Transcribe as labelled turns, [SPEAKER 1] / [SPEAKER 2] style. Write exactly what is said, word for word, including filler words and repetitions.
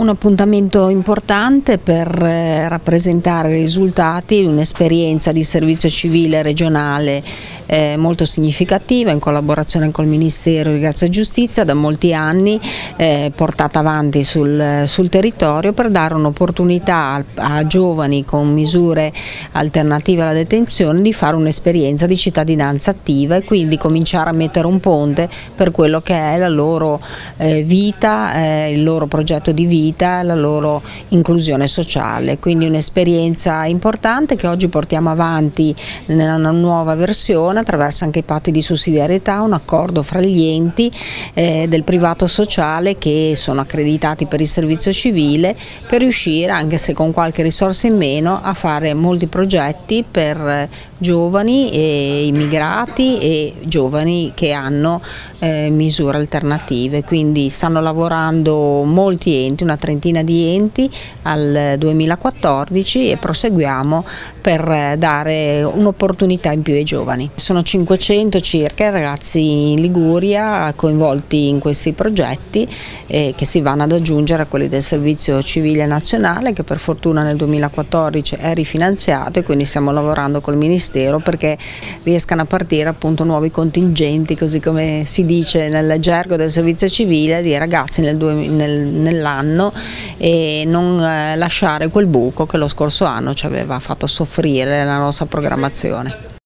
[SPEAKER 1] Un appuntamento importante per eh, rappresentare i risultati di un'esperienza di servizio civile regionale eh, molto significativa in collaborazione col Ministero di Grazia e Giustizia da molti anni, eh, portata avanti sul, sul territorio per dare un'opportunità a, a giovani con misure alternative alla detenzione di fare un'esperienza di cittadinanza attiva e quindi cominciare a mettere un ponte per quello che è la loro eh, vita, eh, il loro progetto di vita, la loro inclusione sociale. Quindi un'esperienza importante che oggi portiamo avanti nella nuova versione attraverso anche i patti di sussidiarietà, un accordo fra gli enti eh, del privato sociale che sono accreditati per il servizio civile per riuscire, anche se con qualche risorsa in meno, a fare molti progetti per giovani e immigrati e giovani che hanno eh, misure alternative. Quindi stanno lavorando molti enti, una trentina di enti al duemilaquattordici e proseguiamo per dare un'opportunità in più ai giovani. Sono cinquecento circa i ragazzi in Liguria coinvolti in questi progetti eh, che si vanno ad aggiungere a quelli del servizio civile nazionale, che per fortuna nel duemilaquattordici è rifinanziato, e quindi stiamo lavorando col Ministero perché riescano a partire appunto nuovi contingenti, così come si dice nel gergo del servizio civile, di ragazzi nel, nel, nell'anno, e non lasciare quel buco che lo scorso anno ci aveva fatto soffrire la nostra programmazione.